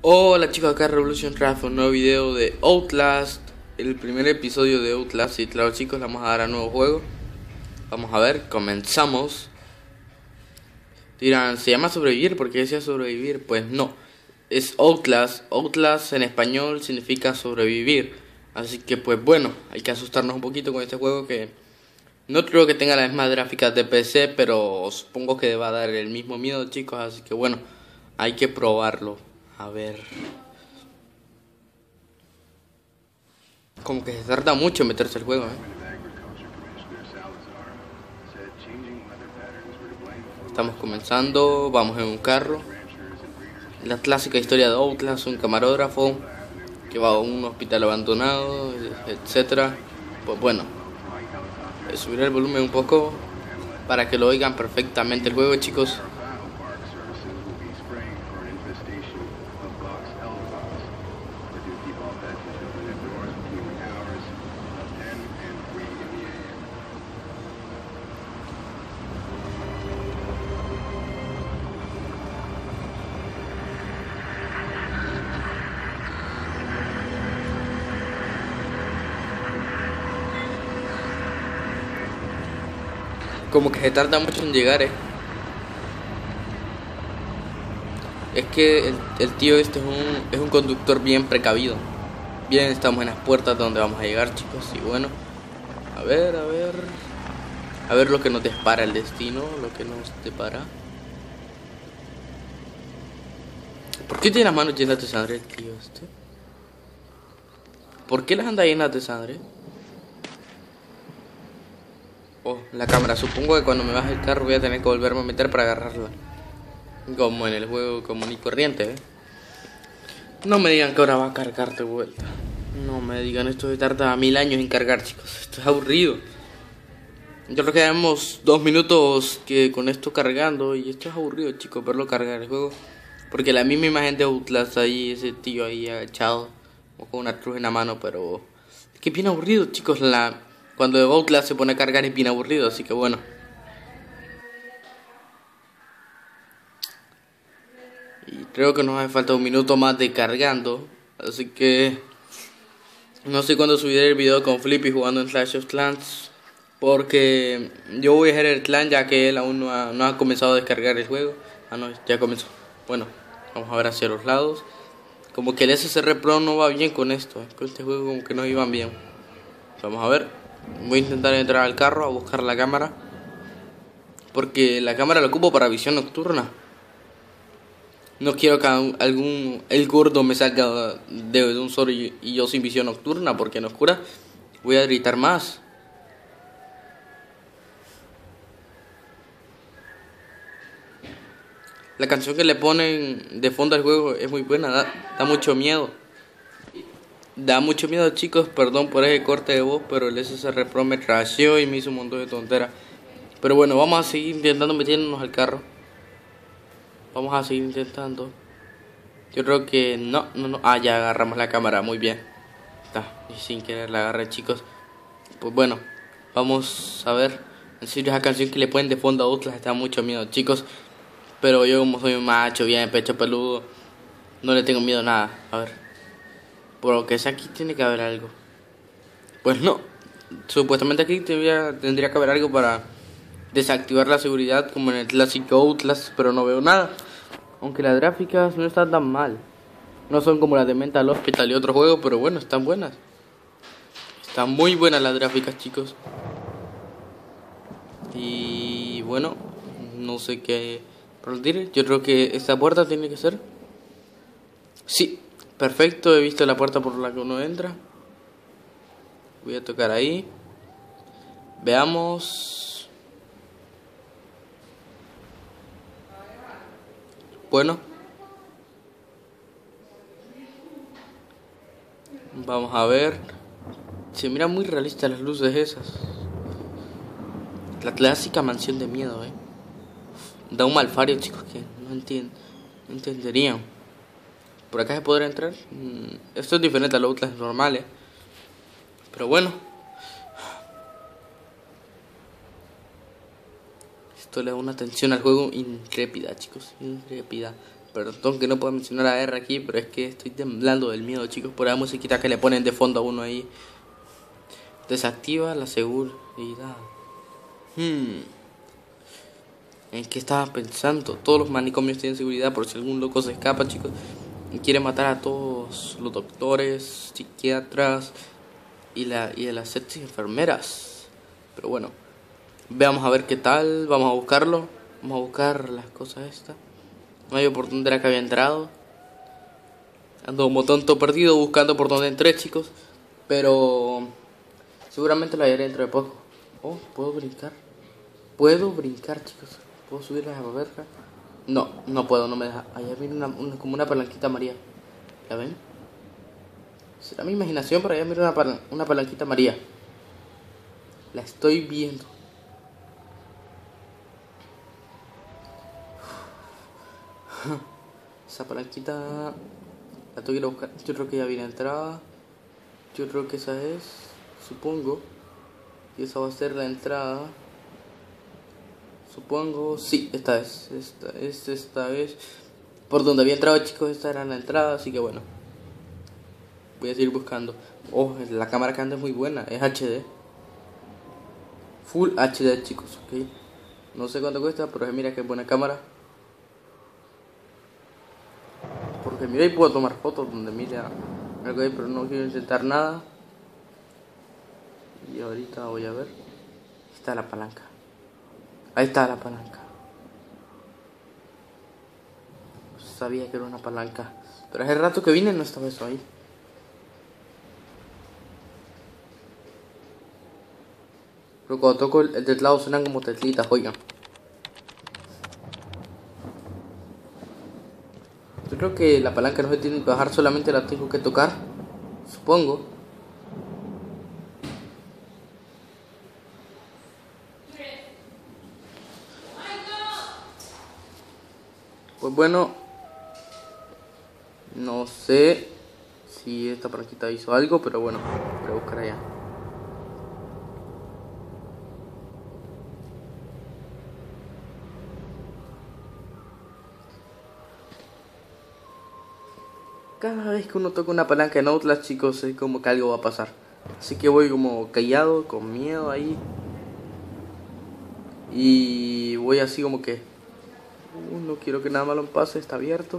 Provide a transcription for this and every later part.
Hola chicos, acá Revolution Craft, un nuevo video de Outlast. El primer episodio de Outlast. Y claro chicos, le vamos a dar a nuevo juego. Vamos a ver, comenzamos. Dirán, ¿se llama sobrevivir? ¿Por qué decía sobrevivir? Pues no, es Outlast. Outlast en español significa sobrevivir. Así que pues bueno, hay que asustarnos un poquito con este juego, que no creo que tenga las mismas gráficas de PC, pero supongo que va a dar el mismo miedo chicos. Así que bueno, hay que probarlo. A ver. Como que se tarda mucho en meterse el juego, Estamos comenzando, vamos en un carro. La clásica historia de Outlast, un camarógrafo que va a un hospital abandonado, etcétera. Pues bueno, subiré el volumen un poco para que lo oigan perfectamente el juego, chicos. Como que se tarda mucho en llegar, Es que el tío este es un conductor bien precavido. Bien, estamos en las puertas donde vamos a llegar, chicos. Y bueno, a ver. A ver lo que nos depara el destino, lo que nos depara. ¿Por qué tiene las manos llenas de sangre el tío este? ¿Por qué las anda llenas de sangre? Oh, la cámara. Supongo que cuando me baje el carro voy a tener que volverme a meter para agarrarla. Como en el juego común y corriente, No me digan que ahora va a cargar de vuelta. No me digan, esto se tarda 1000 años en cargar, chicos. Esto es aburrido. Yo creo que llevamos 2 minutos que con esto cargando. Y esto es aburrido, chicos, verlo cargar el juego. Porque la misma imagen de Outlast ahí, ese tío ahí agachado, o con una cruz en la mano, pero es que es bien aburrido, chicos. Cuando Outlast se pone a cargar es bien aburrido, así que bueno. Y creo que nos hace falta un minuto más de cargando. Así que no sé cuándo subiré el video con Flippy jugando en Clash of Clans, porque yo voy a hacer el clan ya que él aún no ha comenzado a descargar el juego. Ah no, ya comenzó. Bueno, vamos a ver hacia los lados. Como que el SSR Pro no va bien con esto, con este juego como que no iban bien. Vamos a ver. Voy a intentar entrar al carro a buscar la cámara, porque la cámara la ocupo para visión nocturna. No quiero que el gordo me salga de un solo y yo sin visión nocturna, porque en oscura voy a gritar más. La canción que le ponen de fondo al juego es muy buena, da mucho miedo. Da mucho miedo, chicos, perdón por ese corte de voz, pero el SSR Pro me trasheó y me hizo un montón de tonteras. Pero bueno, vamos a seguir intentando metiéndonos al carro. Vamos a seguir intentando. Yo creo que no. Ah, ya agarramos la cámara, muy bien. Está, y sin querer la agarré, chicos. Pues bueno, vamos a ver. En serio, esa canción que le ponen de fondo a Outlast da mucho miedo, chicos. Pero yo, como soy un macho, bien pecho peludo, no le tengo miedo a nada. A ver, por lo que sea, aquí tiene que haber algo. Pues no, supuestamente aquí tendría que haber algo para desactivar la seguridad, como en el clásico Outlast, pero no veo nada. Aunque las gráficas no están tan mal. No son como las de Mental Hospital y otros juegos, pero bueno, están buenas. Están muy buenas las gráficas, chicos. Y bueno, no sé qué decir. Yo creo que esta puerta tiene que ser. Sí, perfecto, he visto la puerta por la que uno entra. Voy a tocar ahí. Veamos. Bueno, vamos a ver. Se mira muy realista las luces esas. La clásica mansión de miedo, Da un malfario, chicos, que no entenderían. ¿Por acá se podrá entrar? Esto es diferente a los Outlast normales. Pero bueno. Esto le da una tensión al juego intrépida, chicos. Intrépida. Perdón que no puedo mencionar a R aquí, pero es que estoy temblando del miedo, chicos, por la musiquita que le ponen de fondo a uno ahí. Desactiva la seguridad. ¿En qué estaba pensando? Todos los manicomios tienen seguridad por si algún loco se escapa, chicos. Y quiere matar a todos los doctores, psiquiatras y a las sexy enfermeras. Pero bueno, veamos a ver qué tal. Vamos a buscarlo. Vamos a buscar las cosas estas. No hay por dónde era que había entrado. Ando como tonto perdido buscando por dónde entré, chicos. Pero seguramente lo hallaré dentro de poco. Oh, ¿puedo brincar? ¿Puedo brincar, chicos? ¿Puedo subir a la verga? No, no puedo, no me deja. Allá viene como una palanquita María. ¿La ven? ¿Será mi imaginación? Pero allá mira una palanquita María. La estoy viendo. Esa palanquita la tengo que ir a buscar. Yo creo que ya viene entrada. Yo creo que esa es, supongo. Y esa va a ser la entrada. Supongo, sí, esta es. Esta es. Por donde había entrado, chicos, esta era la entrada. Así que bueno, voy a seguir buscando. Oh, la cámara que anda es muy buena. Es HD. Full HD, chicos, ok. No sé cuánto cuesta, pero mira qué buena cámara. Porque mira, y puedo tomar fotos donde mira algo ahí, pero no quiero intentar nada. Y ahorita voy a ver. Ahí está la palanca. Ahí está la palanca. Sabía que era una palanca. Pero hace rato que vine no estaba eso ahí. Pero cuando toco el teclado suenan como teclitas, oigan. Yo creo que la palanca no se tiene que bajar, solamente la tengo que tocar. Supongo. Pues bueno, no sé si esta palanquita hizo algo, pero bueno, voy a buscar allá. Cada vez que uno toca una palanca en Outlast, chicos, es como que algo va a pasar. Así que voy como callado, con miedo ahí. Y voy así como que... no quiero que nada malo me pase, está abierto.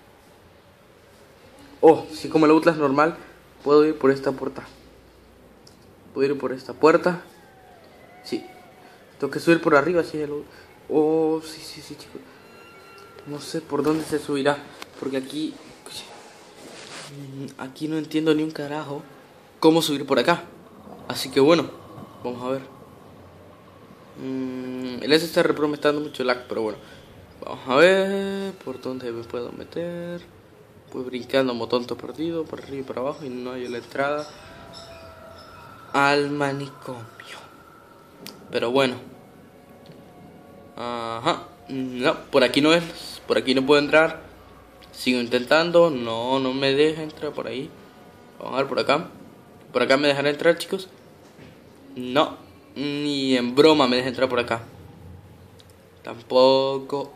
Oh, si como el Outlast normal, puedo ir por esta puerta. Puedo ir por esta puerta. Sí. Tengo que subir por arriba, así el... Oh, sí, chicos. No sé por dónde se subirá, porque aquí... Aquí no entiendo ni un carajo cómo subir por acá. Así que bueno, vamos a ver. El SSR Pro me está dando mucho lag, pero bueno. Vamos a ver por dónde me puedo meter. Pues brincando como tonto perdido, por arriba y por abajo, y no hay la entrada al manicomio. Pero bueno. Ajá. No, por aquí no es. Por aquí no puedo entrar. Sigo intentando. No me deja entrar por ahí. Vamos a ver por acá. Por acá me dejará entrar, chicos. No. Ni en broma me deja entrar por acá. Tampoco.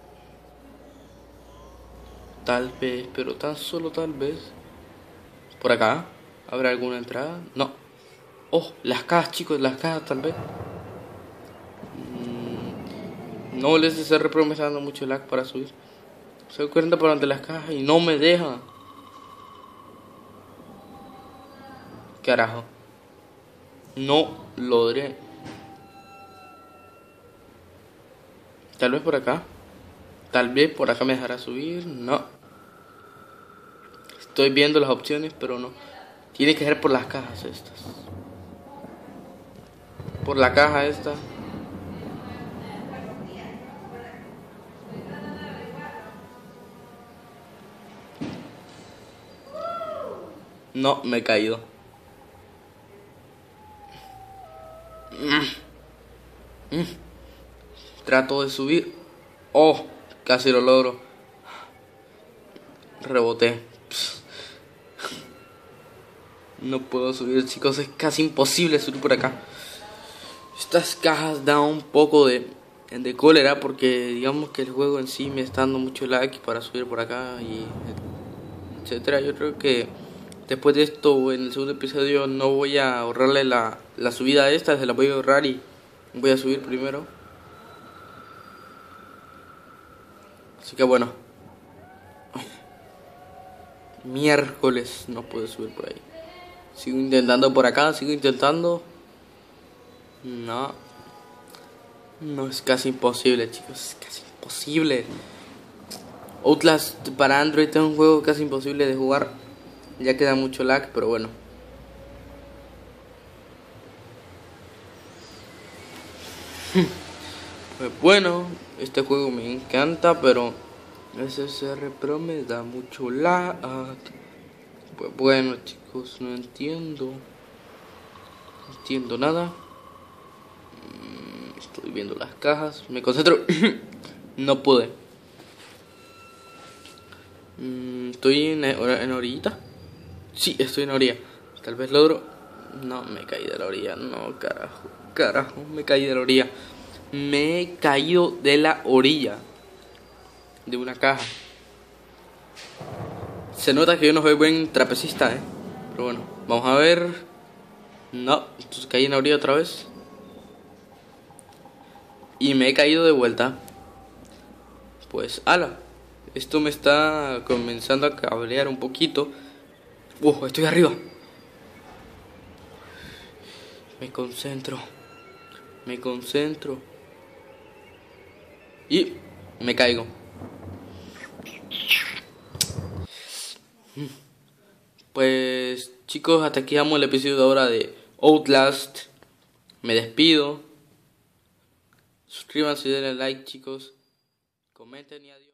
Tal vez, pero tan solo tal vez. Por acá. ¿Habrá alguna entrada? No. Oh, las cajas, chicos, las cajas tal vez. No, el SSR Pro me está dando mucho lag para subir. Soy 40 por ante las cajas y no me deja. Carajo. No logré. Tal vez por acá. Tal vez por acá me dejará subir. No. Estoy viendo las opciones, pero no. Tiene que ser por las cajas estas. Por la caja esta. No, me he caído. Trato de subir. Oh, casi lo logro. Reboté. No puedo subir, chicos. Es casi imposible subir por acá. Estas cajas dan un poco de de cólera porque digamos que el juego en sí me está dando mucho lag para subir por acá y etcétera. Yo creo que después de esto en el segundo episodio no voy a ahorrarle la subida a esta, se la voy a ahorrar y voy a subir primero. Así que bueno, miércoles no puedo subir por ahí. Sigo intentando por acá, sigo intentando. No, no, es casi imposible, chicos, es casi imposible. Outlast para Android es un juego casi imposible de jugar, ya queda mucho lag, pero bueno. Pues bueno, este juego me encanta, pero SSR Pro me da mucho lag. Pues bueno, chicos, no entiendo nada. Estoy viendo las cajas, me concentro. No pude. Estoy en orillita. Sí, estoy en orilla. Tal vez logro. No, me caí de la orilla. No, carajo, me caí de la orilla. Me he caído de la orilla de una caja. Se nota que yo no soy buen trapecista, pero bueno, vamos a ver. No, entonces caí en la orilla otra vez. Y me he caído de vuelta. Pues ala, esto me está comenzando a cablear un poquito. Estoy arriba. Me concentro. Y me caigo. Pues chicos, hasta aquí damos el episodio de ahora de Outlast. Me despido. Suscríbanse y denle like, chicos. Comenten y adiós.